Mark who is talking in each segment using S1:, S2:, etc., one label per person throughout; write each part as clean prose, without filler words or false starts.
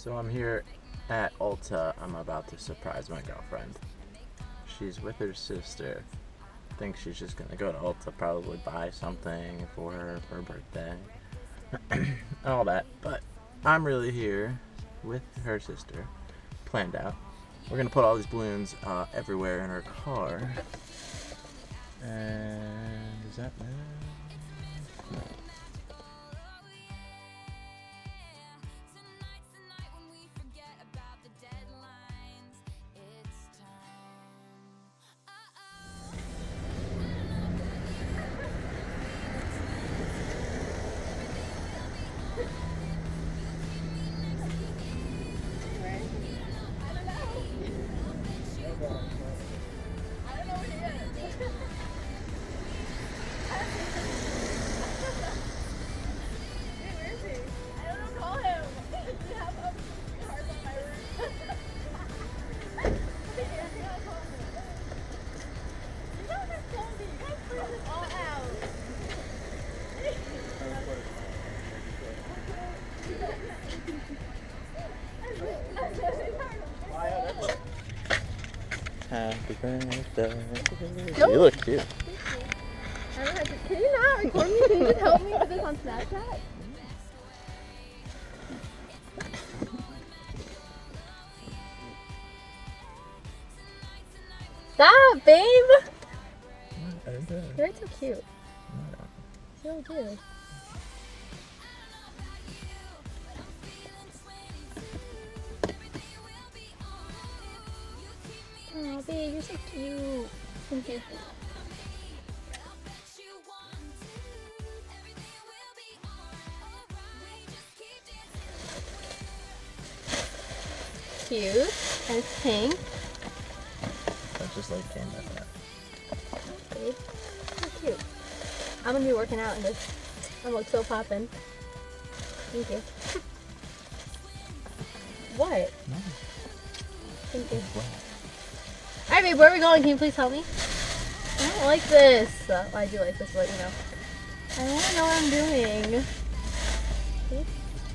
S1: So I'm here at Ulta. I'm about to surprise my girlfriend. She's with her sister. Thinks she's just gonna go to Ulta, probably buy something for her birthday. And all that. But I'm really here with her sister. Planned out. We're gonna put all these balloons everywhere in her car. And is that no. Happy birthday. You look cute.
S2: Can you not record me? Can you just help me with this on Snapchat? Stop, babe! You're so cute. So cute. Oh, babe, you're so cute. Thank you. Cute. And it's pink.
S1: That's just like came like that.
S2: Babe, so cute. I'm gonna be working out in this. I look so poppin'. Thank you. What?
S1: No.
S2: Thank you. Alright, babe, where are we going? Can you please help me? I don't like this. I do like this, but you know. I don't want to know what I'm doing. See?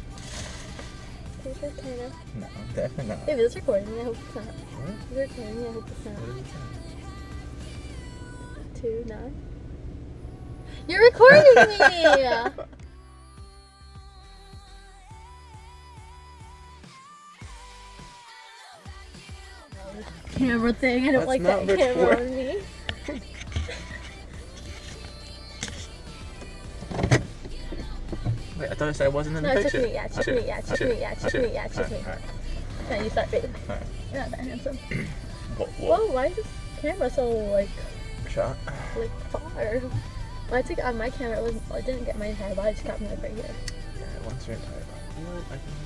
S2: Take this kind of.
S1: No, definitely not.
S2: Babe, is this recording me? I hope it's not.
S1: What?
S2: Is it recording me? I hope it's not.
S1: What is it?
S2: 2, 9. You're recording me! Camera thing. I don't like that camera on me.
S1: Wait, I thought I said I wasn't in the
S2: No,
S1: picture.
S2: check me, yeah, check me, yeah, check me, yeah, check me, yeah, check me.
S1: Alright.
S2: Now you start, babe.
S1: Alright.
S2: You're not that handsome.
S1: Whoa.
S2: Whoa, why is this camera so, like
S1: Shot.
S2: far? When I took it on my camera, it didn't get my entire body, it just got me like right here.
S1: Yeah, once your entire body. You know what? I can do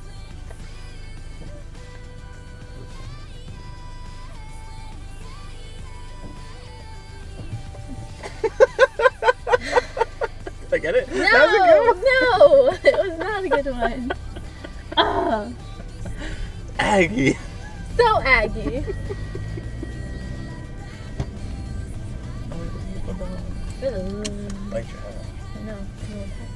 S1: it. Did I get it?
S2: No,
S1: That was a good one.
S2: no, it was not a good one.
S1: Aggie.
S2: So Aggie.
S1: Bite your head off.
S2: I know.